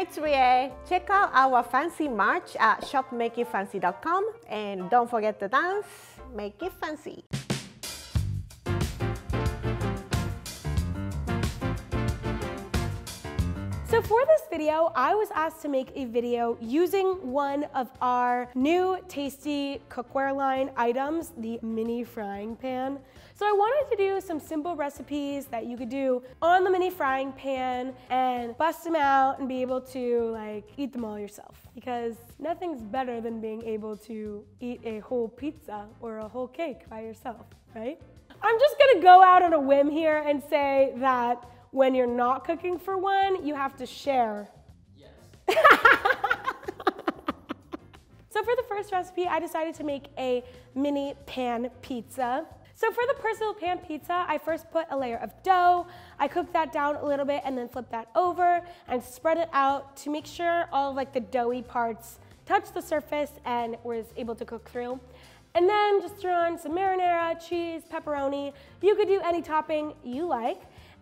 Hi, Trie. Check out our fancy merch at shopmakeitfancy.com and don't forget to dance, make it fancy. So for this video, I was asked to make a video using one of our new tasty cookware line items, the mini frying pan. So I wanted to do some simple recipes that you could do on the mini frying pan and bust them out and be able to like eat them all yourself. Because nothing's better than being able to eat a whole pizza or a whole cake by yourself, right? I'm just gonna go out on a whim here and say that when you're not cooking for one, you have to share. Yes. So for the first recipe, I decided to make a mini pan pizza. So for the personal pan pizza, I first put a layer of dough. I cooked that down a little bit and then flipped that over and spread it out to make sure all of like the doughy parts touched the surface and was able to cook through. And then just throw on some marinara, cheese, pepperoni. You could do any topping you like.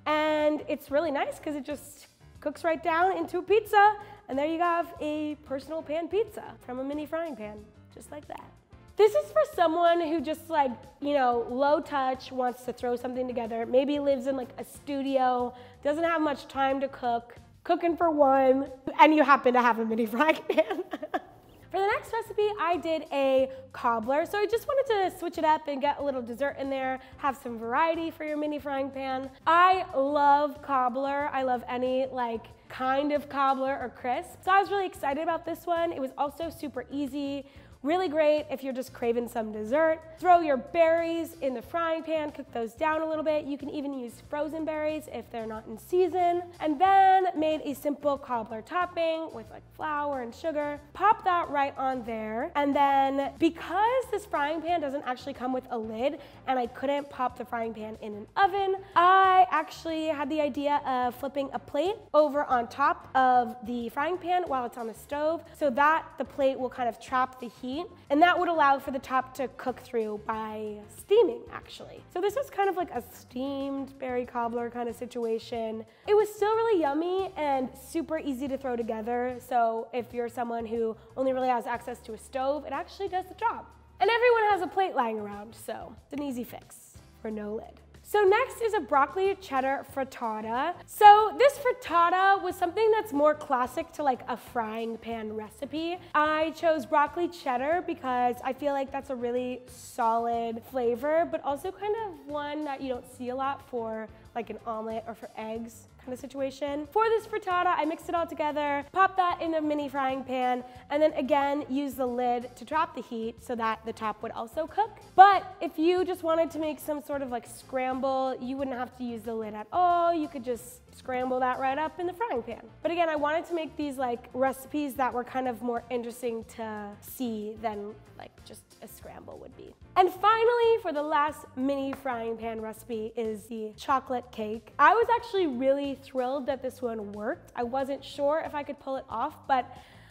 And it's really nice because it just cooks right down into a pizza. And there you have a personal pan pizza from a mini frying pan, just like that. This is for someone who just like, you know, low touch, wants to throw something together, maybe lives in like a studio, doesn't have much time to cook, cooking for one, and you happen to have a mini frying pan. For the next recipe, I did a cobbler. So I just wanted to switch it up and get a little dessert in there, have some variety for your mini frying pan. I love cobbler. I love any like kind of cobbler or crisp. So I was really excited about this one. It was also super easy. Really great if you're just craving some dessert. Throw your berries in the frying pan, cook those down a little bit. You can even use frozen berries if they're not in season. And then made a simple cobbler topping with like flour and sugar. Pop that right on there. And then because this frying pan doesn't actually come with a lid and I couldn't pop the frying pan in an oven, I actually had the idea of flipping a plate over on top of the frying pan while it's on the stove so that the plate will kind of trap the heat. And that would allow for the top to cook through by steaming, actually. So this was kind of like a steamed berry cobbler kind of situation. It was still really yummy and super easy to throw together. So if you're someone who only really has access to a stove, it actually does the job. And everyone has a plate lying around, so it's an easy fix for no lid. So next is a broccoli cheddar frittata. So this frittata was something that's more classic to like a frying pan recipe. I chose broccoli cheddar because I feel like that's a really solid flavor, but also kind of one that you don't see a lot for like an omelet or for eggs kind of situation. For this frittata, I mixed it all together, popped that in a mini frying pan, and then again, use the lid to drop the heat so that the top would also cook. But if you just wanted to make some sort of like scramble, you wouldn't have to use the lid at all. You could just scramble that right up in the frying pan. But again, I wanted to make these like recipes that were kind of more interesting to see than like just a scramble would be. And finally, for the last mini frying pan recipe is the chocolate cake. I was actually really thrilled that this one worked. I wasn't sure if I could pull it off, but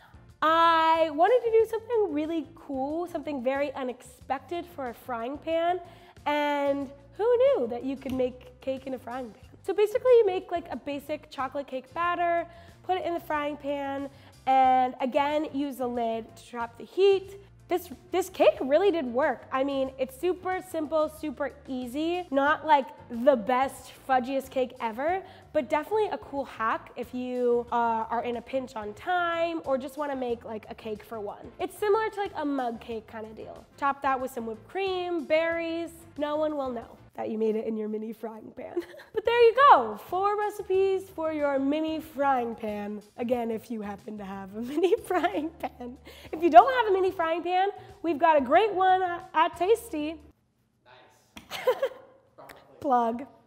I wanted to do something really cool, something very unexpected for a frying pan. And who knew that you could make cake in a frying pan? So basically you make like a basic chocolate cake batter, put it in the frying pan, and again, use the lid to trap the heat. This cake really did work. I mean, it's super simple, super easy, not like the best, fudgiest cake ever, but definitely a cool hack if you are in a pinch on time or just wanna make like a cake for one. It's similar to like a mug cake kind of deal. Top that with some whipped cream, berries, no one will know that you made it in your mini frying pan. But there you go, 4 recipes for your mini frying pan. Again, if you happen to have a mini frying pan. If you don't have a mini frying pan, we've got a great one at Tasty. Nice. Plug.